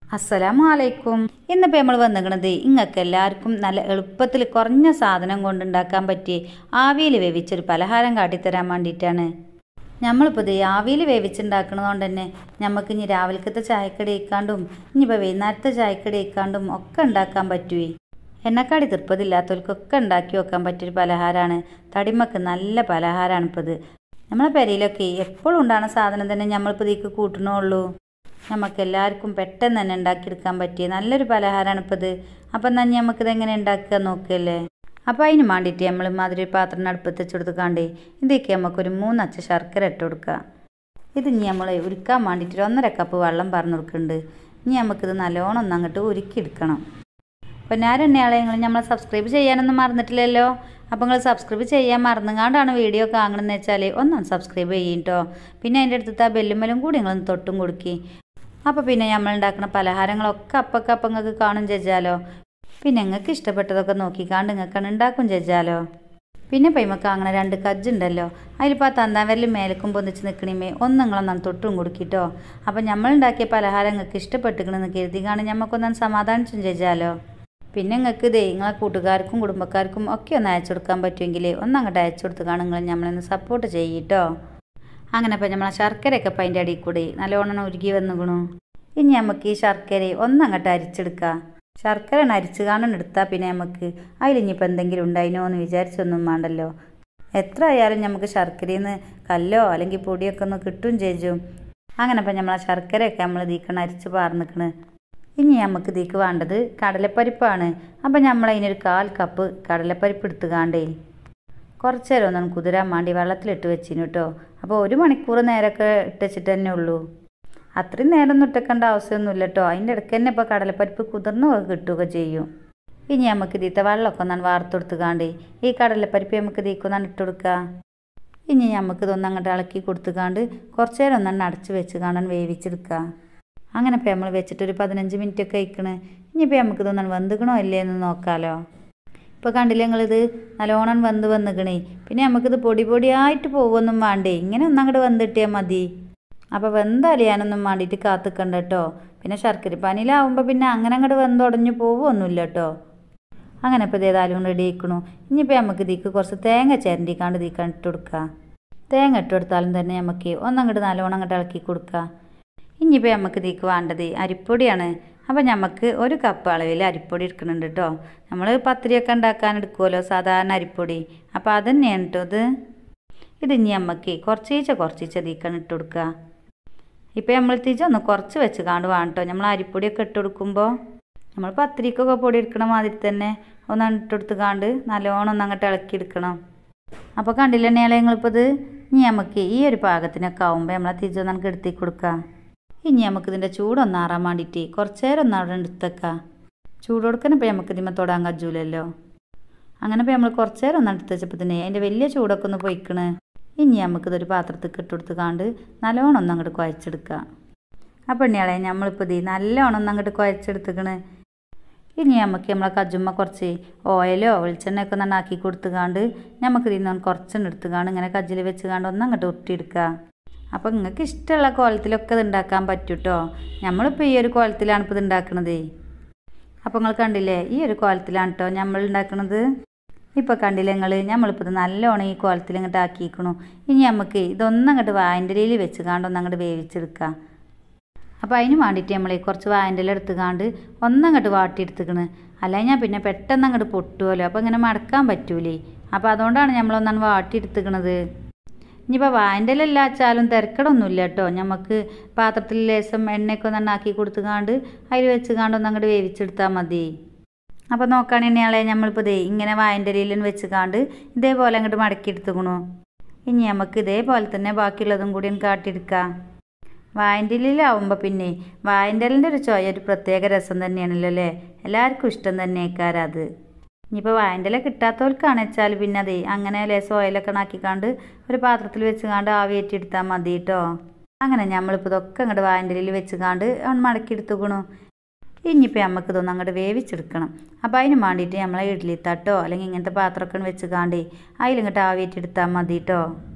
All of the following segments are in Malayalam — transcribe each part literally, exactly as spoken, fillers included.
അസ്സലാമു അലൈക്കും. ഇന്നിപ്പോൾ നമ്മൾ വന്നിരിക്കുന്നത് നിങ്ങൾക്ക് എല്ലാവർക്കും നല്ല എളുപ്പത്തിൽ കുറഞ്ഞ സാധനം കൊണ്ടുണ്ടാക്കാൻ പറ്റിയ ആവിയിൽ വേവിച്ചൊരു പലഹാരം കാട്ടിത്തരാൻ വേണ്ടിയിട്ടാണ്. നമ്മളിപ്പോൾ ഇത് ആവിയിൽ വേവിച്ചുണ്ടാക്കുന്നതുകൊണ്ട് തന്നെ നമുക്ക് ഇനി രാവിലത്തെ ചായക്കടി കഴിക്കാണ്ടും ഇനിയിപ്പോൾ വൈകുന്നേരത്തെ ചായക്കടി കഴിക്കാണ്ടും ഒക്കെ ഉണ്ടാക്കാൻ പറ്റുമേ. എണ്ണക്കാടി തീർപ്പതില്ലാത്തവർക്കൊക്കെ ഉണ്ടാക്കി വെക്കാൻ പറ്റിയൊരു പലഹാരമാണ്. തടിമക്ക് നല്ല പലഹാരമാണ് ഇപ്പോൾ ഇത്. നമ്മളെ പെരയിലൊക്കെ എപ്പോഴും ഉണ്ടാകുന്ന സാധനം തന്നെ നമ്മളിപ്പോൾ ഇതിലേക്ക് കൂട്ടണുള്ളൂ. നമുക്ക് എല്ലാവർക്കും പെട്ടെന്ന് തന്നെ ഉണ്ടാക്കിയെടുക്കാൻ പറ്റിയ നല്ലൊരു പലഹാരമാണ് ഇപ്പോൾ ഇത്. അപ്പം എന്നാൽ നമുക്കിത് എങ്ങനെ ഉണ്ടാക്കുക നോക്കുകയല്ലേ. അപ്പോൾ അതിന് വേണ്ടിയിട്ട് നമ്മൾ മാതിരി പാത്രം അടുപ്പത്ത് വെച്ചെടുത്തുക്കാണ്ടേ ഇതൊക്കെ നമുക്കൊരു മൂന്നച്ച ശർക്കര ഇട്ട് കൊടുക്കുക. ഇത് ഇനി നമ്മൾ ഉരുക്കാൻ വേണ്ടിയിട്ട് ഒന്നര കപ്പ് വെള്ളം പറഞ്ഞു കൊടുക്കുന്നുണ്ട്. ഇനി നമുക്കിത് നല്ലോണം ഒന്ന് അങ്ങോട്ട് ഉരുക്കിയെടുക്കണം. അപ്പോൾ ഞാൻ എണ്ണയാളെ നിങ്ങൾ നമ്മളെ സബ്സ്ക്രൈബ് ചെയ്യാനൊന്നും മറന്നിട്ടില്ലല്ലോ. അപ്പോൾ നിങ്ങൾ സബ്സ്ക്രൈബ് ചെയ്യാൻ മറന്നുകൊണ്ടാണ് വീഡിയോ കാണണമെന്ന് വെച്ചാൽ ഒന്നും സബ്സ്ക്രൈബ് ചെയ്യും കേട്ടോ. പിന്നെ അതിൻ്റെ അടുത്ത് ആ ബെല്ലുമ്മലും കൂടി നിങ്ങളൊന്ന് തൊട്ടും കൊടുക്കി. അപ്പോൾ പിന്നെ നമ്മൾ ഉണ്ടാക്കുന്ന പലഹാരങ്ങളൊക്കെ അപ്പൊക്കെ അപ്പം നിങ്ങൾക്ക് കാണും ചേച്ചാലോ. പിന്നെ നിങ്ങൾക്ക് ഇഷ്ടപ്പെട്ടതൊക്കെ നോക്കിക്കാണ്ട് നിങ്ങൾക്കാണ് ഉണ്ടാക്കും ചേച്ചാലോ. പിന്നെ പൈമക്ക് അങ്ങനെ രണ്ട് കജ്ജുണ്ടല്ലോ, അതിലിപ്പോൾ ആ തന്താവരലും മേലക്കും പൊന്നിച്ച് നിൽക്കണമേ ഒന്ന് നിങ്ങളൊന്നാണ് തൊട്ടും കൊടുക്കിട്ടോ. അപ്പം നമ്മളുണ്ടാക്കിയ പലഹാരം നിങ്ങൾക്ക് ഇഷ്ടപ്പെട്ടിക്കണമെന്ന് കരുതി കാണും ഞമ്മക്കൊന്നാണ് സമാധാനിച്ചും ചേച്ചാലോ. പിന്നെ നിങ്ങൾക്ക് ഇതേ നിങ്ങളെ കൂട്ടുകാർക്കും കുടുംബക്കാർക്കും ഒക്കെ ഒന്ന് അയച്ചു കൊടുക്കാൻ പറ്റുമെങ്കിൽ ഒന്ന് അങ്ങോട്ട് അയച്ചു കൊടുത്ത് കാണും നിങ്ങൾ നമ്മളൊന്ന് സപ്പോർട്ട് ചെയ്യട്ടോ. അങ്ങനെ അപ്പം നമ്മളെ ശർക്കരയൊക്കെ അപ്പം അതിൻ്റെ അടിയിൽ കൂടി നല്ലോണം ഉരുകി വന്നുകണു. ഇനി നമുക്ക് ഈ ശർക്കര ഒന്നങ്ങോട്ട് അരിച്ചെടുക്കാം. ശർക്കര അരിച്ച് കാണാൻ എടുത്താൽ പിന്നെ നമുക്ക് അതിലിനിയിപ്പോൾ എന്തെങ്കിലും ഉണ്ടായിനോ എന്ന് വിചാരിച്ചൊന്നും വേണ്ടല്ലോ. എത്ര ആയാലും നമുക്ക് ശർക്കരയിൽ നിന്ന് കല്ലോ അല്ലെങ്കിൽ പൊടിയൊക്കെ ഒന്ന് കിട്ടും ചേച്ചും. അങ്ങനെ അപ്പം നമ്മളെ ശർക്കരയൊക്കെ നമ്മൾ ഇതിക്കണം അരിച്ച് പാർന്നിക്കണ്. ഇനി നമുക്ക് ഇതിക്ക് വേണ്ടത് കടലപ്പരിപ്പാണ്. അപ്പം നമ്മളതിനൊരു കാൽ കപ്പ് കടലപ്പരിപ്പ് എടുത്ത് കാണ്ടേ കുറച്ച് നേരം ഒന്നും കുതിരാൻ വേണ്ടി വെള്ളത്തിലിട്ട് വെച്ചിന് കേട്ടോ. അപ്പോൾ ഒരു മണിക്കൂർ നേരമൊക്കെ ഇട്ട് വെച്ചിട്ട് തന്നെ ഉള്ളൂ. അത്രയും നേരം ഒന്നും ഇട്ടേക്കേണ്ട ആവശ്യമൊന്നുമില്ല കേട്ടോ. അതിൻ്റെ ഇടയ്ക്ക് തന്നെ ഇപ്പോൾ കടലപ്പരിപ്പ് കുതിർന്ന് കിട്ടുകയൊക്കെ ചെയ്യും. ഇനി നമുക്ക് ഇതിത്തെ വെള്ളമൊക്കെ ഒന്നാണ് വാർത്തെടുത്ത് കാണ്ടേ ഈ കടലപ്പരിപ്പ് നമുക്ക് ഇതിക്കൊന്നാണ് ഇട്ട് കൊടുക്കുക. ഇനി നമുക്ക് ഇതൊന്നും അങ്ങോട്ട് ഇളക്കി കൊടുത്തുകാണ്ട് കുറച്ച് നേരം ഒന്നാണ് അടച്ച് വെച്ച് കാണാൻ വേവിച്ചെടുക്കുക. അങ്ങനെ ഇപ്പോൾ നമ്മൾ വെച്ചിട്ടൊരു പതിനഞ്ച് മിനിറ്റ് ഒക്കെ കഴിക്കണേ. ഇനിയിപ്പോൾ നമുക്ക് ഇതൊന്നും വെന്തുക്കണോ അല്ലേ എന്ന് നോക്കാമല്ലോ. ഇപ്പോൾ കണ്ടില്ലേ നിങ്ങളിത് നല്ലോണം വെന്ത് വന്നിക്കണേ. പിന്നെ നമുക്കിത് പൊടി പൊടിയായിട്ട് പോകുമൊന്നും വേണ്ടേ, ഇങ്ങനെ ഒന്നങ്ങോട്ട് വെന്തിട്ടിയാൽ മതി. അപ്പോൾ വെന്തലിയാനൊന്നും വേണ്ടിയിട്ട് കാത്തിക്കണ്ട കേട്ടോ. പിന്നെ ശർക്കര പാനിയിലാവുമ്പോൾ പിന്നെ അങ്ങനെ അങ്ങോട്ട് വെന്തുടഞ്ഞു പോകുമൊന്നുമില്ല കേട്ടോ. അങ്ങനെ ഇപ്പോൾ ഇതേതായാലും റെഡി ആയിക്കണു. ഇനിയിപ്പോൾ നമുക്ക് ഇതിക്ക് കുറച്ച് തേങ്ങ ചിരണ്ടിക്കാണ്ട് ഇതിക്കാൻ ഇട്ട് കൊടുക്കുക. തേങ്ങ ഇട്ട് കൊടുത്താലും തന്നെ നമുക്ക് ഒന്നങ്ങോട്ട് നല്ലോണം അങ്ങോട്ട് ഇളക്കി കൊടുക്കുക. ഇനിയിപ്പോൾ നമുക്ക് ഇതിക്ക് വേണ്ടത് അരിപ്പൊടിയാണ്. അപ്പോൾ നമുക്ക് ഒരു കപ്പ് അളവിൽ അരിപ്പൊടി എടുക്കുന്നുണ്ട് കേട്ടോ. നമ്മൾ പത്തിരിയൊക്കെ ഉണ്ടാക്കാൻ എടുക്കുമല്ലോ സാധാരണ അരിപ്പൊടി. അപ്പോൾ അത് തന്നെയാണ് കേട്ടോ ഇത്. ഇത് ഇനി നമുക്ക് കുറച്ചീച്ച കുറച്ചീച്ച ഇതിക്കാണ് ഇട്ട് കൊടുക്കുക. ഇപ്പോൾ നമ്മൾ തിരിച്ച് ഒന്ന് കുറച്ച് വെച്ച് കാണ്ട് വേണം കേട്ടോ. നമ്മൾ അരിപ്പൊടിയൊക്കെ ഇട്ട് കൊടുക്കുമ്പോൾ നമ്മൾ പത്തിരിക്കൊക്കെ പൊടി എടുക്കണ മാതിരി തന്നെ ഒന്നാണ് ഇട്ടെടുത്ത് കാണ്ട് നല്ലോണം ഒന്ന് അങ്ങോട്ട് ഇളക്കി എടുക്കണം. അപ്പോൾ കണ്ടില്ല തന്നെയാളെ നിങ്ങളിപ്പോൾ ഇത്. ഇനി നമുക്ക് ഈ ഒരു പാകത്തിനൊക്കെ ആവുമ്പോൾ നമ്മളെ തിരിച്ചൊന്ന് നമുക്ക് എടുത്തി കൊടുക്കുക. ഇനി നമുക്കിതിൻ്റെ ചൂടൊന്നാറാൻ വേണ്ടിയിട്ട് കുറച്ച് നേരം ഒന്ന് അവിടെ എടുത്തേക്കാം. ചൂട് കൊടുക്കാനിപ്പോൾ നമുക്ക് ഇതിന്മേൽ തൊടാൻ കഴിയൂലല്ലോ. അങ്ങനെ ഇപ്പോൾ നമ്മൾ കുറച്ച് നേരം ഒന്ന് എടുത്ത് വെച്ചപ്പോൾ തന്നെ അതിൻ്റെ വലിയ ചൂടൊക്കെ ഒന്ന് പൊയ്ക്കണ്. ഇനി നമുക്കിതൊരു പാത്രത്തിൽ ഇട്ടെടുത്ത് കാണ്ട് നല്ലോണം ഒന്ന് അങ്ങോട്ട് കുഴച്ചെടുക്കുക. അപ്പോൾ എണ്ണയാളെ നമ്മളിപ്പോൾ ഇത് നല്ലോണം ഒന്ന് അങ്ങോട്ട് കുഴച്ചെടുത്തേക്കണ്. ഇനി നമുക്ക് നമ്മളെ കജുമ്മ കുറച്ച് ഓയിലോ വെളിച്ചെണ്ണയൊക്കെ ഒന്ന് ആക്കി കൊടുത്ത് കാണ്ട് നമുക്ക് ഇതിന്ന് കുറച്ചെണ്ണം എടുത്ത് കാണ്ട് ഇങ്ങനെ കജ്ജിൽ വെച്ച് കാണ്ട് ഒന്ന് അങ്ങോട്ട് ഉരുട്ടിയെടുക്കുക. അപ്പോൾ നിങ്ങൾക്ക് ഇഷ്ടമുള്ള കോലത്തിലൊക്കെ ഇത് ഉണ്ടാക്കാൻ പറ്റും കേട്ടോ. നമ്മളിപ്പോൾ ഈ ഒരു കോലത്തിലാണ് ഇപ്പോൾ ഇത് ഉണ്ടാക്കണത്. അപ്പോൾ നിങ്ങൾ കണ്ടില്ലേ ഈ ഒരു കോലത്തിലാണ് കേട്ടോ നമ്മൾ ഉണ്ടാക്കണത്. ഇപ്പോൾ കണ്ടില്ലേ നിങ്ങൾ നമ്മളിപ്പോൾ ഇത് നല്ലോണം ഈ കോലത്തിൽ ഇങ്ങോട്ട് ആക്കിയിരിക്കണു. ഇനി നമുക്ക് ഇതൊന്നും അങ്ങോട്ട് വായൻ്റെ ഇലയിൽ വെച്ച് കാണ്ടൊന്ന് അങ്ങോട്ട് വേവിച്ചെടുക്കുക. അപ്പോൾ അതിന് വേണ്ടിയിട്ട് നമ്മൾ കുറച്ച് വായൻ്റെ ഇല എടുത്ത് കാണ്ട് ഒന്നങ്ങോട്ട് വാട്ടിയെടുത്തുക്കണ്. അല്ലെങ്കിൽ ഞാൻ പിന്നെ പെട്ടെന്ന് അങ്ങോട്ട് പൊട്ടുമല്ലോ. അപ്പോൾ ഇങ്ങനെ മടക്കാൻ പറ്റൂലേ. അപ്പോൾ അതുകൊണ്ടാണ് നമ്മളൊന്നാണ് വാട്ടിയെടുത്തുക്കണത്. ഇനിയിപ്പോൾ വായൻ്റെ ഇല വെച്ചാലും തിരക്കടൊന്നുമില്ല കേട്ടോ. നമുക്ക് പാത്രത്തിൽ ലേശം എണ്ണയൊക്കെ ഒന്ന് ആക്കി കൊടുത്ത് കാണ്ട് അതിൽ വെച്ച് കാണ്ട് ഒന്ന് അങ്ങോട്ട് വേവിച്ചെടുത്താൽ മതി. അപ്പോൾ നോക്കുകയാണെങ്കിൽ തന്നെയാളെ നമ്മളിപ്പോൾ ഇതേ ഇങ്ങനെ വായൻ്റെ ഇലയിൽ വെച്ച് കാണ്ട് ഇതേപോലെ അങ്ങോട്ട് മടക്കി എടുത്തുക്കണു. ഇനി നമുക്ക് ഇതേപോലെ തന്നെ ബാക്കിയുള്ളതും കൂടി കാട്ടിയെടുക്കാം. വായൻ്റെ ഇലയിലാവുമ്പോൾ പിന്നെ വായൻ്റെ ഇലൻ്റെ ഒരു ചോയ ഒരു പ്രത്യേക രസം തന്നെയാണല്ലോ അല്ലേ. എല്ലാവർക്കും ഇഷ്ടം തന്നെ ആയിക്കാരം അത്. ഇനിയിപ്പോൾ വായൻ്റെ ഇല കിട്ടാത്തവർക്കാണ് വെച്ചാൽ പിന്നെ അതെ അങ്ങനെ ലേശം ഓയിലൊക്കെ ആക്കിക്കാണ്ട് ഒരു പാത്രത്തിൽ വെച്ച് കാണ്ട് ആവിയേറ്റി എടുത്താൽ മതി കേട്ടോ. അങ്ങനെ നമ്മളിപ്പോൾ ഇതൊക്കെ അങ്ങോട്ട് വായൻ്റെ ഇലയിൽ വെച്ച് കാണ്ട് മടക്കി എടുത്തുക്കണു. ഇനിയിപ്പോൾ നമുക്ക് ഇതൊന്നും അങ്ങോട്ട് വേവിച്ചെടുക്കണം. അപ്പോൾ അതിന് വേണ്ടിയിട്ട് നമ്മളെ ഇഡ്ഡലി തട്ടോ അല്ലെങ്കിൽ ഇങ്ങനത്തെ പാത്രമൊക്കെ വെച്ച് കാണ്ടേ അതിലിങ്ങോട്ട് ആവിയേറ്റി എടുത്താൽ മതി കേട്ടോ.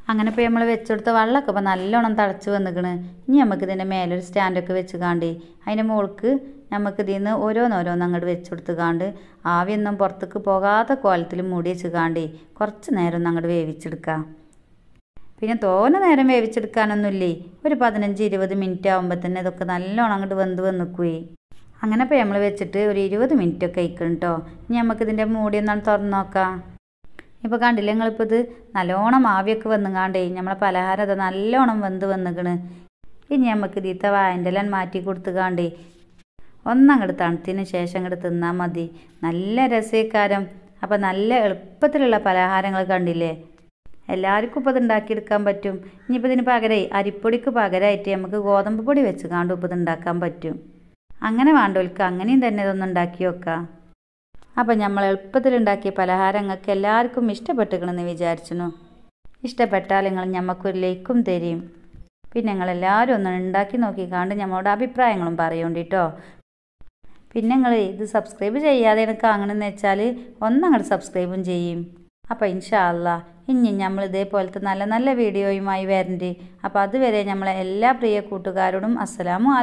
അങ്ങനെ ഇപ്പോൾ നമ്മൾ വെച്ചുകൊടുത്ത വെള്ളമൊക്കെ ഇപ്പോൾ നല്ലോണം തിളച്ച് വന്നിക്കണ്. ഇനി നമുക്ക് ഇതിൻ്റെ മേലൊരു സ്റ്റാൻഡൊക്കെ വെച്ച് കാണ്ട് അതിൻ്റെ മുകൾക്ക് നമുക്ക് ഇതിൽ നിന്ന് ഓരോന്നോരോന്ന് അങ്ങോട്ട് വെച്ച് കൊടുത്ത് കാണ്ട് ആവിയൊന്നും പുറത്തേക്ക് പോകാത്ത കോലത്തിൽ മൂടി വെച്ച് കാണ്ട് കുറച്ച് നേരം ഒന്ന് അങ്ങോട്ട് വേവിച്ചെടുക്കാം. പിന്നെ തോനെ നേരം വേവിച്ചെടുക്കാനൊന്നുമില്ലേ, ഒരു പതിനഞ്ച് ഇരുപത് മിനിറ്റ് ആകുമ്പോൾ തന്നെ ഇതൊക്കെ നല്ലോണം അങ്ങോട്ട് വെന്ത് വന്നിക്കുകയെ. അങ്ങനെ ഇപ്പോൾ നമ്മൾ വെച്ചിട്ട് ഒരു ഇരുപത് മിനിറ്റ് ഒക്കെ കഴിക്കണം കേട്ടോ. ഇനി നമുക്കിതിൻ്റെ മൂടി ഒന്നാണ് തുറന്ന് നോക്കാം. ഇപ്പോൾ കണ്ടില്ല നിങ്ങളിപ്പോൾ ഇത് നല്ലോണം ആവിയൊക്കെ വന്നുകാണ്ടേ നമ്മളെ പലഹാരം അത് നല്ലോണം വെന്ത് വന്നിക്കണ്. ഇനി നമുക്ക് ഇതിത്തെ വായൻ്റെ എല്ലാം മാറ്റി കൊടുത്തുകാണ്ടേ ഒന്നങ്ങോട്ട് തണുത്തതിന് ശേഷം അങ്ങോട്ട് തിന്നാൽ മതി. നല്ല രസേക്കാരം. അപ്പോൾ നല്ല എളുപ്പത്തിലുള്ള പലഹാരങ്ങൾ കണ്ടില്ലേ. എല്ലാവർക്കും ഇപ്പോൾ ഇത് ഉണ്ടാക്കിയെടുക്കാൻ പറ്റും. ഇനിയിപ്പോൾ ഇതിന് പകരമായി അരിപ്പൊടിക്ക് പകരമായിട്ട് നമുക്ക് ഗോതമ്പ് പൊടി വെച്ച് കാണ്ട് ഇപ്പോൾ ഇത് ഉണ്ടാക്കാൻ പറ്റും. അങ്ങനെ വേണ്ടവർക്ക് അങ്ങനെയും തന്നെ ഇതൊന്നും ഉണ്ടാക്കി വെക്കാം. അപ്പം നമ്മൾ എളുപ്പത്തിലുണ്ടാക്കിയ പലഹാരങ്ങൾക്ക് എല്ലാവർക്കും ഇഷ്ടപ്പെട്ടിക്കണമെന്ന് വിചാരിച്ചു. ഇഷ്ടപ്പെട്ടാൽ നിങ്ങൾ ഞമ്മക്കൊരു ലൈക്കും തരും. പിന്നെ നിങ്ങളെല്ലാവരും ഒന്ന് ഉണ്ടാക്കി നോക്കിക്കാണ്ട് ഞമ്മളുടെ അഭിപ്രായങ്ങളും പറയുകൊണ്ടിട്ടോ. പിന്നെ നിങ്ങൾ ഇത് സബ്സ്ക്രൈബ് ചെയ്യാതെ എനിക്ക് അങ്ങനെയെന്ന് വെച്ചാൽ ഒന്നങ്ങോട്ട് സബ്സ്ക്രൈബും ചെയ്യും. അപ്പോൾ ഇൻഷാ അല്ലാ ഇനി നമ്മൾ ഇതേപോലത്തെ നല്ല നല്ല വീഡിയോയുമായി വരണ്ട്. അപ്പോൾ അതുവരെ നമ്മളെ എല്ലാ പ്രിയ കൂട്ടുകാരോടും അസ്സലാമു